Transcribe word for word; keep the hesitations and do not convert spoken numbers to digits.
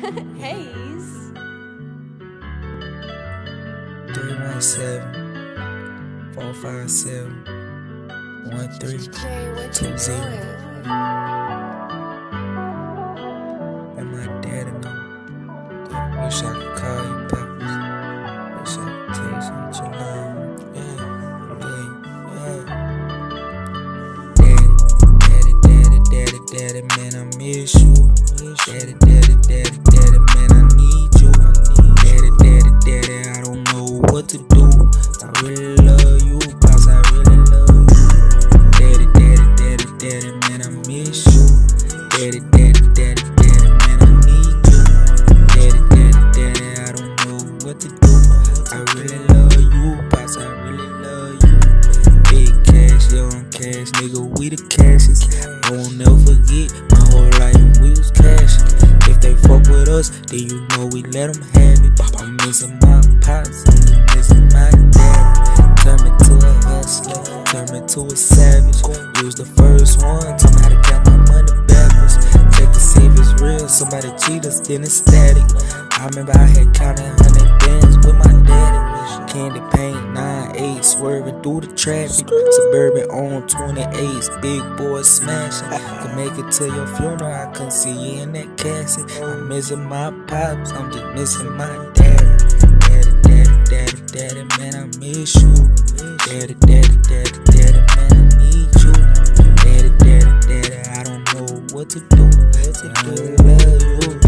Hayes. three one seven, four five seven, one three two zero. And my daddy know. Wish I could call you Pops. Wish I could text you what you love. Yeah, yeah, yeah. Daddy, daddy, daddy, daddy, daddy, man, I miss you. Daddy, daddy, daddy, daddy, man, I need you. Daddy, daddy, daddy, I don't know what to do. I really love you, Pops, I really love you. Daddy, daddy, daddy, daddy, man, I miss you. Daddy, daddy, daddy, daddy, man, I need you. Daddy, daddy, daddy, I don't know what to do. I really love you, Pops, I really love you. Big cash, young cash, nigga, we the cashes. I won't never forget, my whole life we was cashing. If they fuck with us, then you know we let them have it. I'm missing my pops, I'm missing my dad. Turn me to a hustler, turn me to a savage. You was the first one, tell me how to count my money backwards. Check to see if it's real, somebody cheat us, then it's static. I remember I had counted hundred bands with my daddy. Candy paint, nine eight, swerving through the traffic. Suburban on twenty-eights, big boy smashing. Could make it to your funeral, I couldn't see you in that casket. I'm missing my pops, I'm just missing my daddy. Daddy, daddy, daddy, daddy, man, I miss you. Daddy, daddy, daddy, daddy, man, I need you. Daddy, daddy, daddy, I don't know what to do. I really love you.